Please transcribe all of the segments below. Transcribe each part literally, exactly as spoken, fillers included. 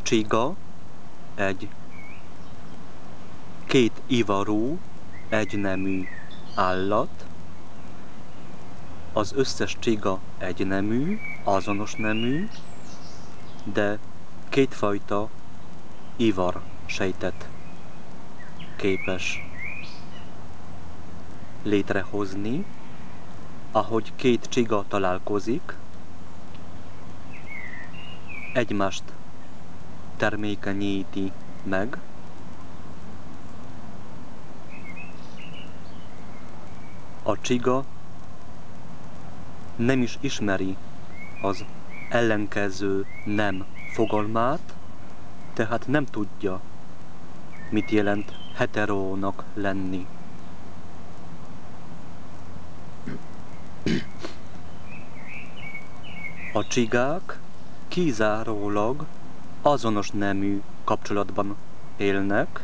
csiga egy két ivarú, egynemű állat. Az összes csiga egynemű, azonos nemű, de kétfajta ivar sejtet képes létrehozni. Ahogy két csiga találkozik, egymást termékenyíti meg, a csiga nem is ismeri az ellenkező nem fogalmát, tehát nem tudja, mit jelent heterónak lenni. A csigák kizárólag azonos nemű kapcsolatban élnek,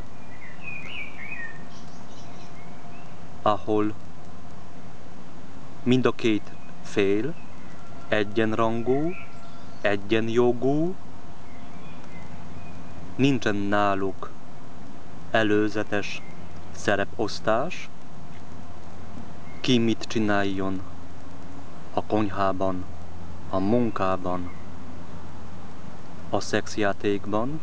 ahol mind a két fél egyenrangú, egyenjogú, nincsen náluk előzetes szereposztás, ki mit csináljon a konyhában, a munkában, a szexjátékban,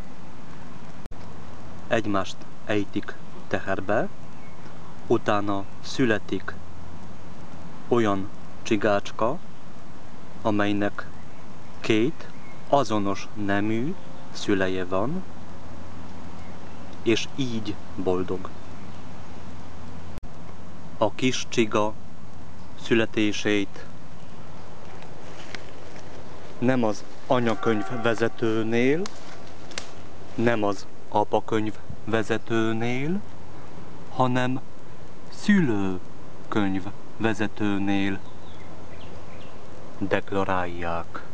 egymást ejtik teherbe, utána születik olyan csigácska, amelynek két azonos nemű szüleje van, és így boldog. A kis csiga születését nem az anyakönyv vezetőnél, nem az apakönyv vezetőnél, hanem szülőkönyv vezetőnél deklarálják.